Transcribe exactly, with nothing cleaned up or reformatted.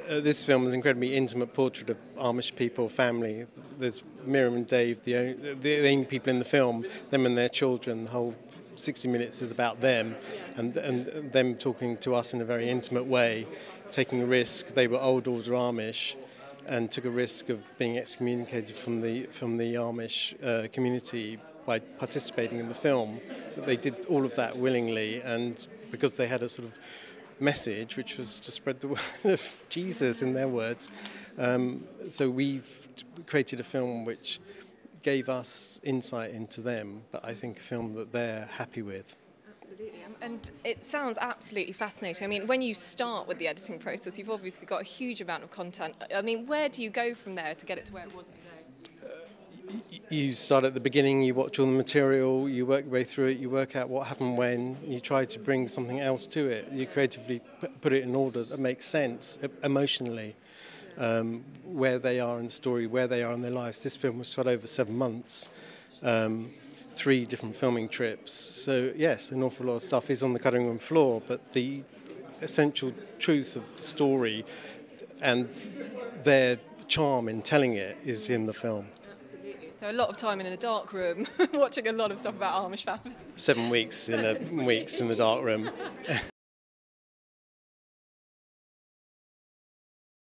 uh, this film is an incredibly intimate portrait of Amish people, family. There's Miriam and Dave, the only, the, the only people in the film, them and their children. The whole sixty minutes is about them and, and them talking to us in a very intimate way, taking a risk. They were old order Amish and took a risk of being excommunicated from the, from the Amish uh, community by participating in the film. But they did all of that willingly, and because they had a sort of message, which was to spread the word of Jesus, in their words. Um, so we've created a film which gave us insight into them, but I think a film that they're happy with. Absolutely, and it sounds absolutely fascinating. I mean, when you start with the editing process, you've obviously got a huge amount of content. I mean, where do you go from there to get it to where it was today? You start at the beginning, you watch all the material, you work your way through it, you work out what happened when, you try to bring something else to it. You creatively put it in order that makes sense emotionally, um, where they are in the story, where they are in their lives. This film was shot over seven months, um, three different filming trips. So yes, an awful lot of stuff is on the cutting room floor, but the essential truth of the story and their charm in telling it is in the film. So a lot of time in a dark room, watching a lot of stuff about Amish families. Seven weeks in a weeks in the dark room.